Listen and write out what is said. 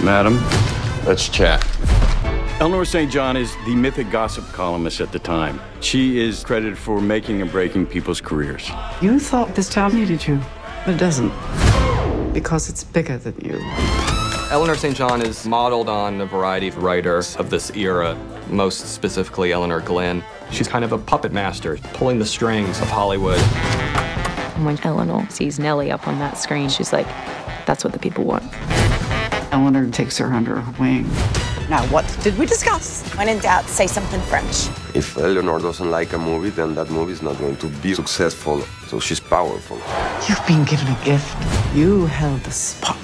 Madam, Let's chat. Elinor St. John is the mythic gossip columnist at the time. She is credited for making and breaking people's careers. You thought this town needed you, but it doesn't. Because it's bigger than you. Elinor St. John is modeled on a variety of writers of this era, most specifically Eleanor Glynn. She's kind of a puppet master, pulling the strings of Hollywood. When Eleanor sees Nellie up on that screen, she's like, that's what the people want. Eleanor takes her under her wing. Now, what did we discuss? When in doubt, say something French. If Eleanor doesn't like a movie, then that movie is not going to be successful. So she's powerful. You've been given a gift. You held the spotlight.